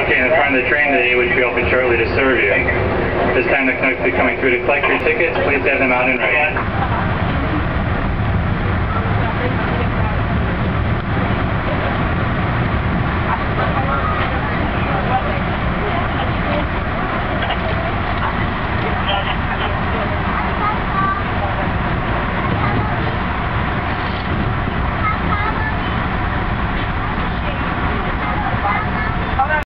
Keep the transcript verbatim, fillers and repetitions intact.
parking in front of the train today, which will be open shortly to serve you. This time the Canucks will be coming through to collect your tickets. Please have them out and ready.